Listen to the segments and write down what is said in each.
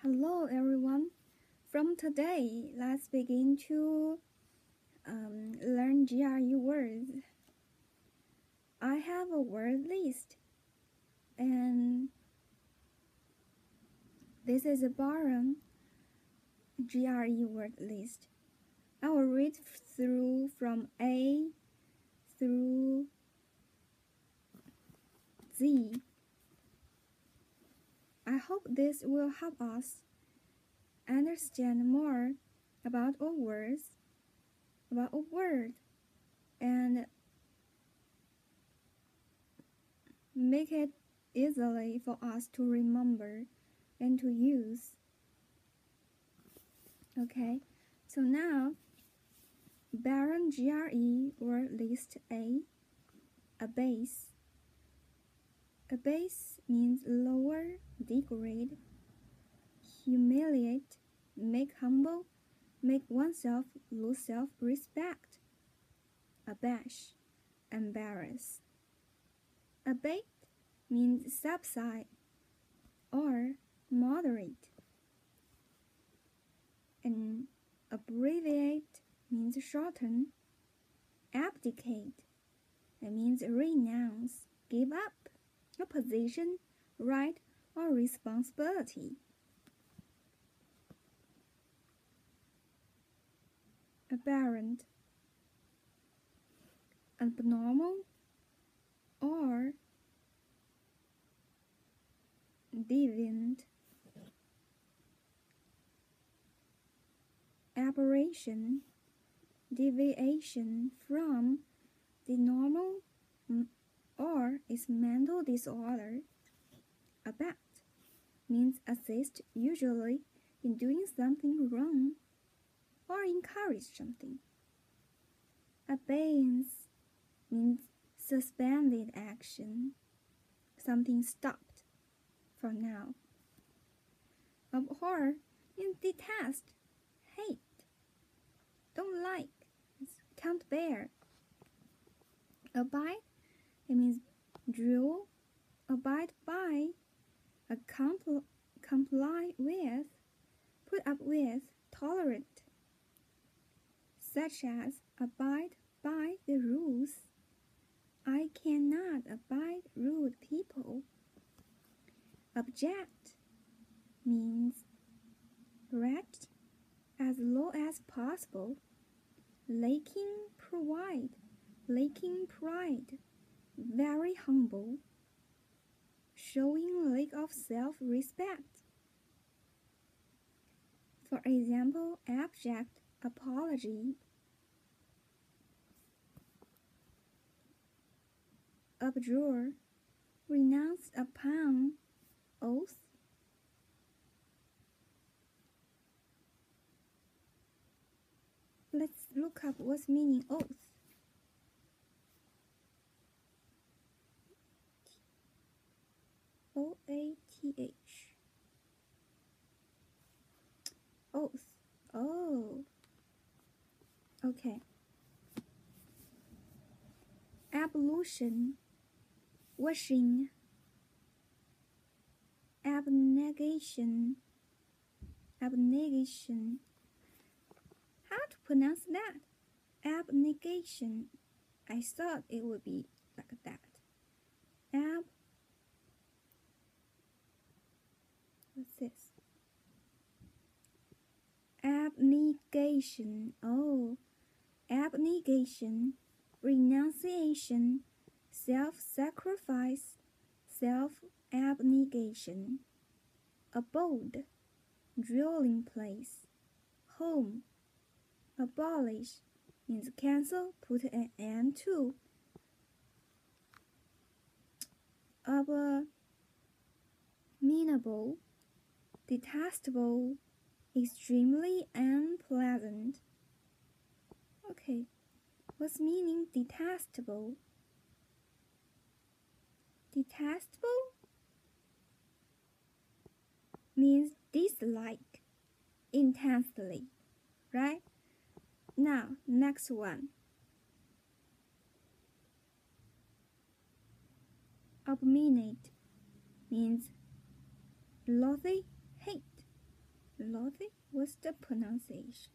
Hello everyone. From today, let's begin to learn GRE words. I have a word list, and this is a Baron GRE word list. I will read through from A through Z. I hope this will help us understand more about a word, and make it easily for us to remember and to use. Okay, so now Baron GRE word list A base. A base means lower, degrade, humiliate, make humble, make oneself lose self-respect. Abash, embarrass. Abate means subside or moderate. And abbreviate means shorten. Abdicate, it means renounce, give up a position, right, or responsibility. Aberrant, abnormal, or deviant. Aberration, deviation from the normal or is mental disorder. Abet means assist, usually in doing something wrong or encourage something. Abeyance means suspended action, something stopped for now. Abhor means detest, hate, don't like, can't bear. Abide, it means drill, abide by, comply with, put up with, tolerate, such as abide by the rules. I cannot abide rude people. Object means wretched, as low as possible, lacking pride, very humble, showing lack of self-respect. For example, abject apology. Abjure, renounce upon oath. Let's look up what's meaning oath. O-A-T-H. Oath. Oh. Okay. Ablution. Washing. Abnegation. Abnegation. How to pronounce that? Abnegation. I thought it would be like that. What's this? Abnegation. Oh, abnegation, renunciation, self-sacrifice, self-abnegation. Abode, dwelling place. Home. Abolish means cancel, put an end to. Abominable, detestable, extremely unpleasant. Okay, what's meaning detestable? Detestable means dislike intensely, right? Now, next one. Abominate means loathe, hate. Lothy? What's the pronunciation?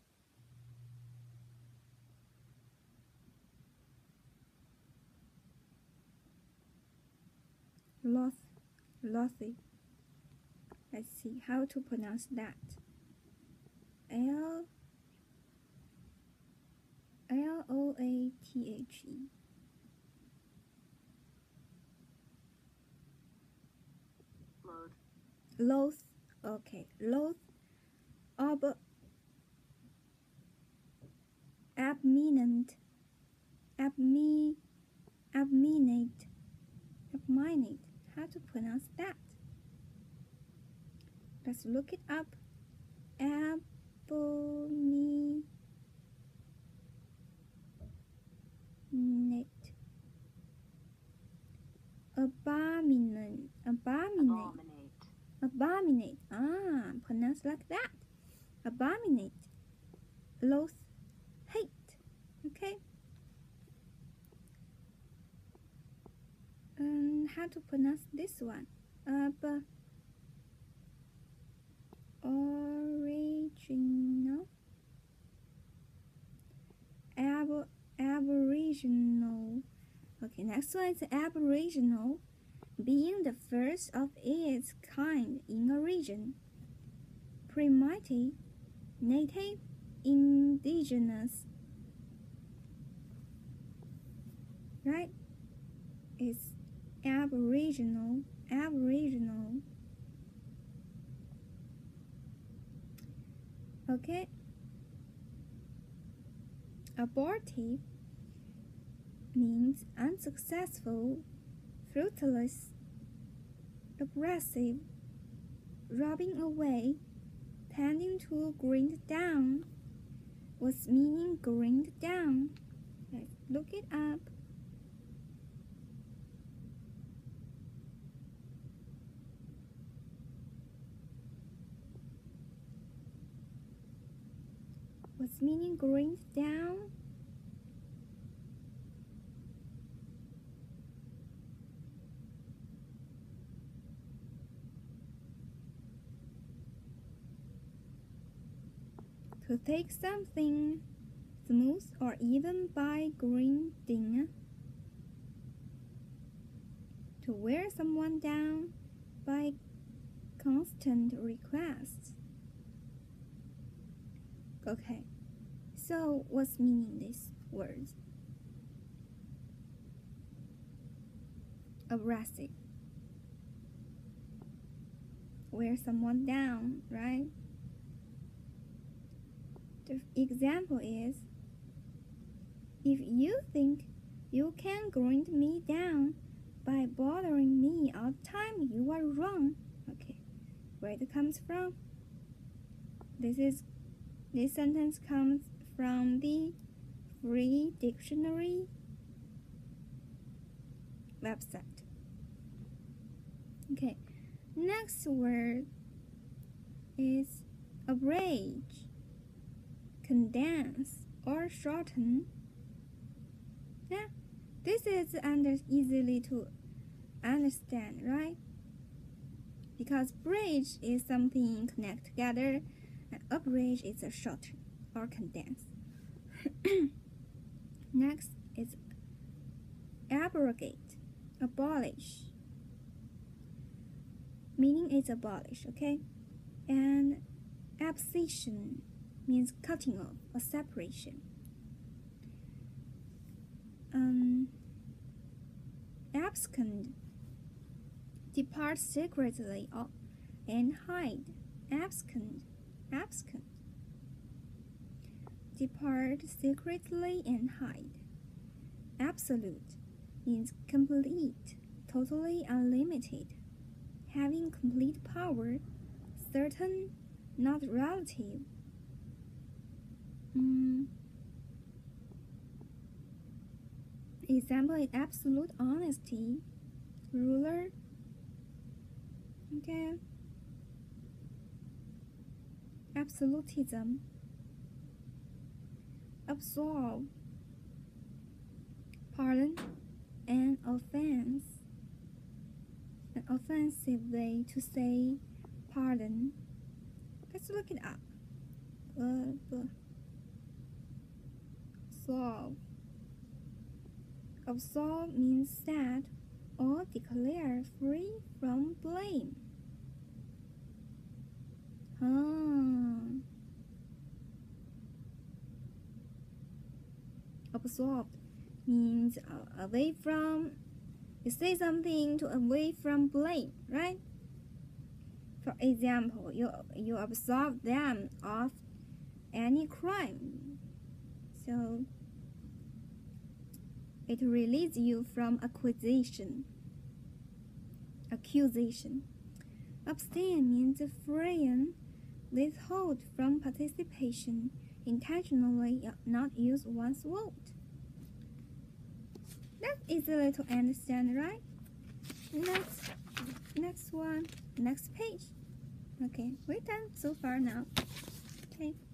Lothy. Let's see how to pronounce that. L-O-A-T-H-E. Loath. Okay. Loath. Abminent. Abminate. How to pronounce that? Let's look it up. Abominate. Abominate. Pronounced like that. Abominate. Loath. Hate. Okay. How to pronounce this one? Original. Aboriginal. Okay, next one is aboriginal, being the first of its kind in a region. Primitive, native, indigenous. Right? It's aboriginal. Okay. Abortive means unsuccessful, fruitless, aggressive, rubbing away, tending to grind down. What's meaning grind down? Let's look it up. What's meaning grind down? To take something smooth or even by grinding. To wear someone down by constant requests. Okay, so what's meaning these words? Abrasive. Wear someone down, right? The example is, if you think you can grind me down by bothering me all the time, you are wrong. Okay, where it comes from? This sentence comes from the Free Dictionary website. Okay, next word is abridge, condense, or shorten. Yeah, this is easily to understand, right? Because bridge is something connect together, and abridge is a shorten or condense. Next is abrogate, abolish. Meaning is abolish, okay? And abscission means cutting off or separation. Abscond, depart secretly and hide. Abscond. Depart secretly and hide. Absolute means complete, totally unlimited, having complete power, certain, not relative. Example is absolute honesty, ruler. Okay. Absolutism. Absolve. Pardon. An offense. An offensive way to say pardon. Let's look it up. Absolve means set or declare free from blame. Absolved means away from. You say something to away from blame, right? For example, you absolve them of any crime. So it releases you from accusation. Abstain means refrain, withhold from participation, intentionally not use one's vote. That's easy to understand, right? Next one, next page. Okay, we're done so far now. Okay.